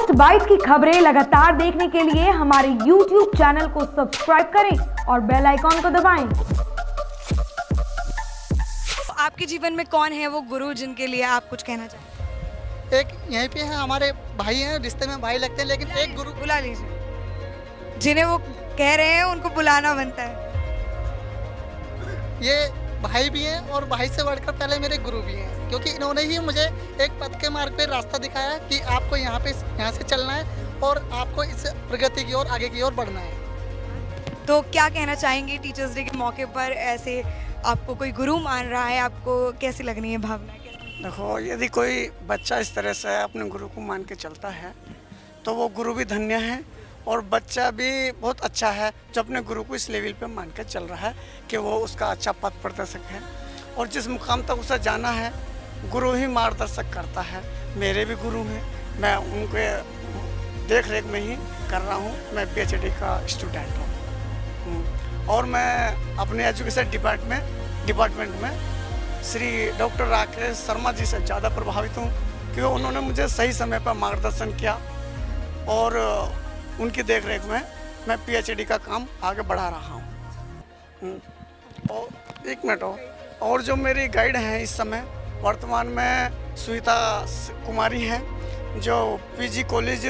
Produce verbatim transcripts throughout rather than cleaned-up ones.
First bite की खबरें लगातार देखने के लिए हमारे यूट्यूब चैनल को सब्सक्राइब करें और बेल आइकॉन को दबाएं। आपके जीवन में कौन है वो गुरु जिनके लिए आप कुछ कहना चाहते हैं? एक यहीं पे है, हमारे भाई हैं, रिश्ते में भाई लगते हैं, लेकिन एक गुरु बुला लीजिए, जिन्हें वो कह रहे हैं उनको बुलाना बनता है। ये भाई भी हैं और भाई से बढ़कर पहले मेरे गुरु भी हैं, क्योंकि इन्होंने ही मुझे एक पथ के मार्ग पे रास्ता दिखाया कि आपको यहाँ पे यहाँ से चलना है और आपको इस प्रगति की ओर आगे की ओर बढ़ना है। तो क्या कहना चाहेंगे टीचर्स डे के मौके पर, ऐसे आपको कोई गुरु मान रहा है, आपको कैसी लग रही है भावना? देखो, यदि कोई बच्चा इस तरह से अपने गुरु को मान के चलता है तो वो गुरु भी धन्य है और बच्चा भी बहुत अच्छा है जो अपने गुरु को इस लेवल पे मान के चल रहा है कि वो उसका अच्छा पथ प्रदर्शक है और जिस मुकाम तक उसे जाना है गुरु ही मार्गदर्शक करता है। मेरे भी गुरु हैं, मैं उनके देख रेख में ही कर रहा हूँ। मैं पी एच डी का स्टूडेंट हूँ और मैं अपने एजुकेशन डिपार्टमेंट डिपार्टमेंट में श्री डॉक्टर राकेश शर्मा जी से ज़्यादा प्रभावित हूँ क्योंकि उन्होंने मुझे सही समय पर मार्गदर्शन किया और उनकी देखरेख में मैं पी एच डी का काम आगे बढ़ा रहा हूँ। और एक मिनट हो, और जो मेरी गाइड हैं इस समय वर्तमान में सुनीता कुमारी हैं जो पीजी कॉलेज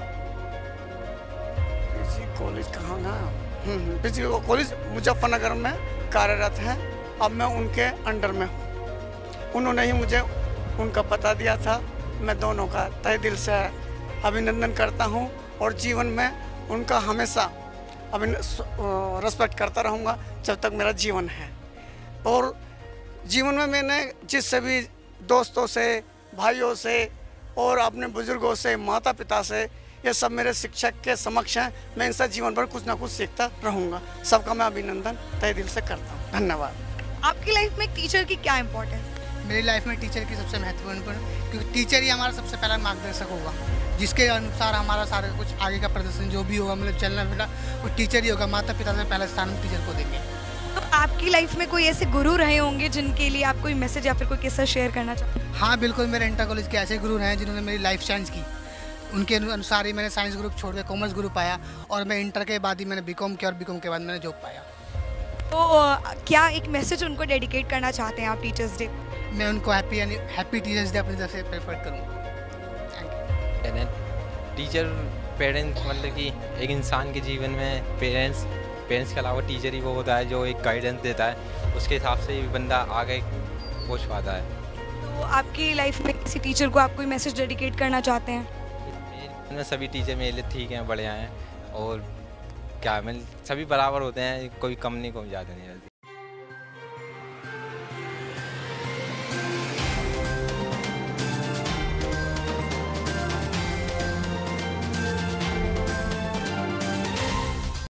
पीजी कॉलेज कहाँ ना पीजी कॉलेज मुजफ्फरनगर में कार्यरत हैं। अब मैं उनके अंडर में हूँ। उन्होंने ही मुझे उनका पता दिया था। मैं दोनों का तहे दिल से अभिनंदन करता हूँ और जीवन में उनका हमेशा रिस्पेक्ट करता रहूँगा जब तक मेरा जीवन है। और जीवन में मैंने जिस सभी दोस्तों से, भाइयों से और अपने बुजुर्गों से, माता पिता से, ये सब मेरे शिक्षक के समक्ष हैं। मैं इनसे जीवन भर कुछ ना कुछ सीखता रहूँगा। सबका मैं अभिनंदन तहे दिल से करता हूँ। धन्यवाद। आपकी लाइफ में टीचर की क्या इम्पोर्टेंस है? मेरी लाइफ में टीचर की सबसे महत्वपूर्ण, क्योंकि टीचर ही हमारा सबसे पहला मार्गदर्शक होगा, जिसके अनुसार हमारा सारा कुछ आगे का प्रदर्शन जो भी होगा, मतलब चलना फिरना, वो टीचर ही होगा। माता पिता से पहला स्थान हम टीचर को देंगे। तो आपकी लाइफ में कोई ऐसे गुरु रहे होंगे जिनके लिए आप कोई मैसेज या फिर कोई किस्सा शेयर करना चाहते हैं? हाँ बिल्कुल, मेरे इंटर कॉलेज के ऐसे गुरु हैं जिन्होंने मेरी लाइफ चेंज की। उनके अनुसार ही मैंने साइंस ग्रुप छोड़ के कॉमर्स ग्रुप पाया और मैं इंटर के बाद ही मैंने बी कॉम किया और बी कॉम के बाद मैंने जॉब पाया। तो क्या एक मैसेज उनको डेडिकेट करना चाहते हैं आप टीचर्स डे? मैं उनको हैप्पी यानी हैप्पी टीचर्स डे अपनी तरफ से प्रेफर करूँगा। Thank you. टीचर पेरेंट्स मतलब कि एक इंसान के जीवन में पेरेंट्स पेरेंट्स के अलावा टीचर ही वो होता है जो एक गाइडेंस देता है, उसके हिसाब से ही बंदा आगे पहुँच पाता है। तो आपकी लाइफ में किसी टीचर को आप कोई मैसेज डेडिकेट करना चाहते हैं? मेरे सभी टीचर मेरे लिए ठीक हैं, बढ़िया हैं और क्या मैं सभी बराबर होते हैं, कोई कम नहीं कोई ज़्यादा नहीं।